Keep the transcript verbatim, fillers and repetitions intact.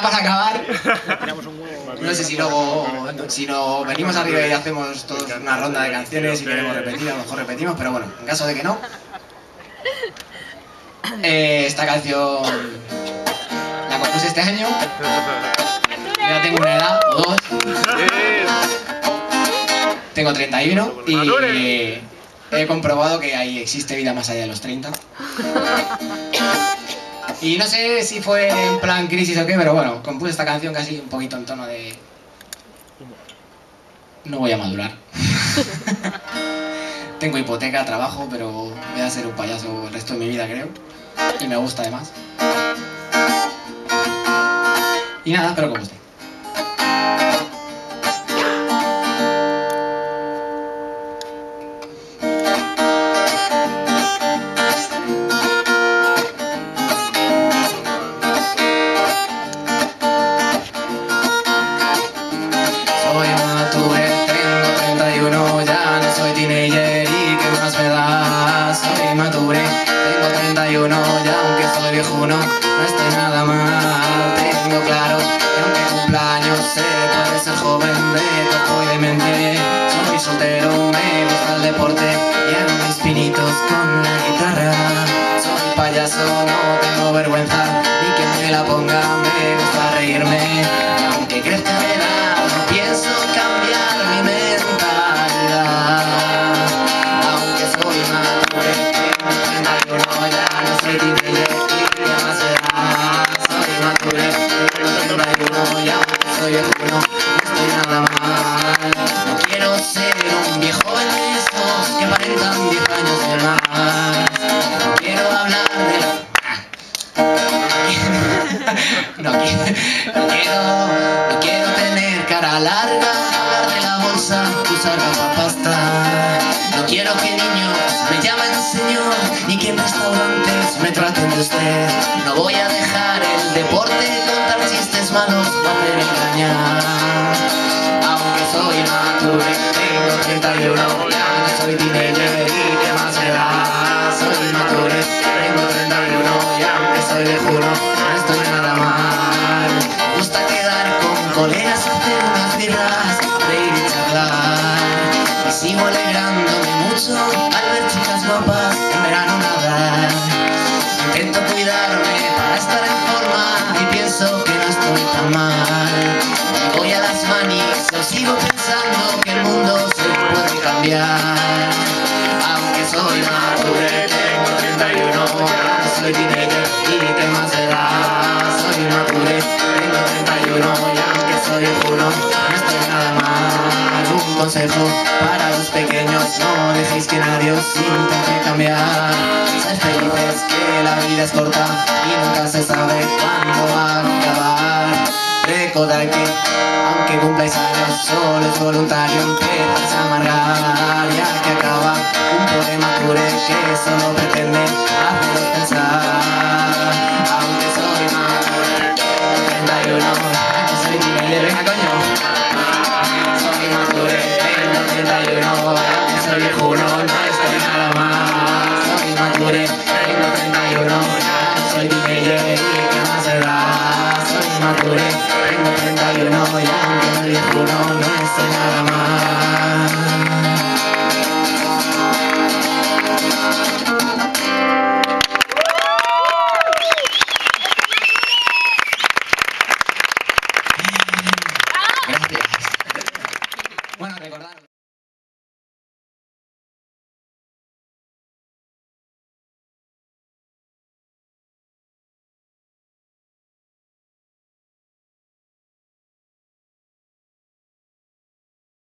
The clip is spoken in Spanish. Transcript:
para acabar, no sé si luego, si no venimos arriba y hacemos todos una ronda de canciones y queremos repetir, a lo mejor repetimos, pero bueno, en caso de que no, eh, esta canción la compuse este año, ya tengo una edad, o dos, tengo treinta y uno y he comprobado que ahí existe vida más allá de los treinta. Y no sé si fue en plan crisis o qué, pero bueno, compuse esta canción casi un poquito en tono de... no voy a madurar. Tengo hipoteca, trabajo, pero voy a ser un payaso el resto de mi vida, creo. Y me gusta además. Y nada, espero que os guste. Viejuno, no estoy nada mal, tengo claro que aunque cumpla años se puede ser joven de cuerpo y de mente. Soy soltero, me gusta el deporte, llevo mis pinitos con la guitarra. Soy payaso, no tengo vergüenza, ni quien me la ponga, me gusta reírme. Aunque crezca de edad, no pienso cambiar mi mentalidad. Aunque soy maduro, tengo treinta y uno, ya no soy teenager. Soy viejuno, no estoy nada mal. No quiero ser un viejo de estos que aparentan diez años de más. No quiero hablar de la... no, quiero, no, quiero, no quiero tener cara larga, hablar de la bolsa, usar gafapasta. No quiero que niños me llamen señor, ni que en restaurantes me traten de usted. No voy a dejar el deporte, contar chistes malos o hacer engañar. Aunque soy maduro, tengo treinta y uno, ya no soy teenager y qué más me da. Soy maduro, tengo treinta y uno, y aunque soy viejuno, no estoy nada mal. Me gusta quedar con colegas, hacer unas birras, reír y charlar. Y sigo alegrándome mucho al ver chicas guapas en verano nadar. Intento cuidarme para estar en forma y pienso que no estoy tan mal. Voy a las manis, o sigo pensando que el mundo se puede cambiar. Aunque soy maduro, tengo treinta y uno, ya no soy teenager y qué más se da. Soy maduro, tengo treinta y uno, y aunque soy viejuno, no estoy nada mal. Un consejo para los pequeños, no dejéis que nadie os intente cambiar. Sed felices, que la vida es corta y nunca se sabe cuándo va a acabar. Recordad que aunque cumpláis años, solo es voluntario empezarse a amargar. Ya que acaba un poema pure que solo pretende haceros pensar. Aunque soy maduro, treinta y uno, no soy teenager, venga coño. Soy maduro, tengo treinta y uno, aunque soy viejuno, no estoy nada mal. Soy maduro, tengo treinta y uno, ya no soy teenager y qué más se da. Soy maduro, tengo treinta y uno, y aunque soy viejuno,